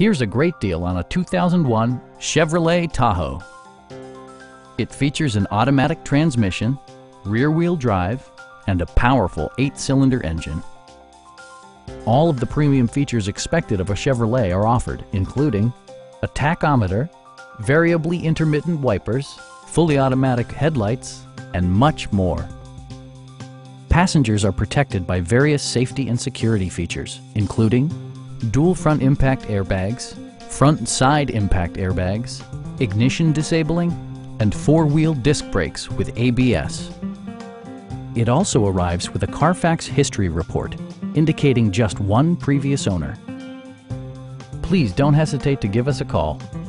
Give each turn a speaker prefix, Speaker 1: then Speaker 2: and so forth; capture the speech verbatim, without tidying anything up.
Speaker 1: Here's a great deal on a two thousand one Chevrolet Tahoe. It features an automatic transmission, rear-wheel drive, and a powerful eight-cylinder engine. All of the premium features expected of a Chevrolet are offered, including a tachometer, variably intermittent wipers, fully automatic headlights, and much more. Passengers are protected by various safety and security features, including dual front impact airbags, front and side impact airbags, ignition disabling, and four-wheel disc brakes with A B S. It also arrives with a Carfax history report, indicating just one previous owner. Please don't hesitate to give us a call.